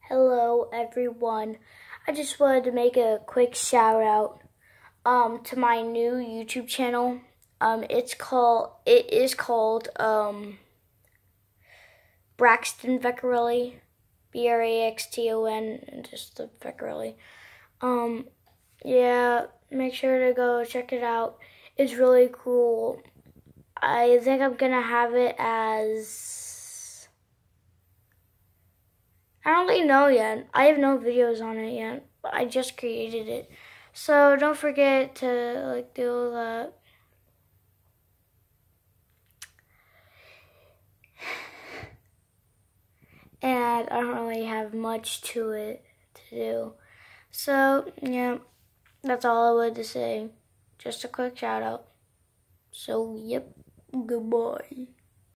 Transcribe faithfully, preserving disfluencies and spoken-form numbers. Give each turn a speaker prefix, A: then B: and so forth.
A: Hello everyone. I just wanted to make a quick shout out um to my new YouTube channel. Um it's called it is called um Braxton Vecchiarelli. B R A X T O N and just the Vecchiarelli. Um yeah, make sure to go check it out. It's really cool. I think I'm gonna have it as I don't really know yet. I have no videos on it yet, but I just created it. So don't forget to like do that. And I don't really have much to it to do. So yeah, that's all I wanted to say. Just a quick shout out. So yep, goodbye.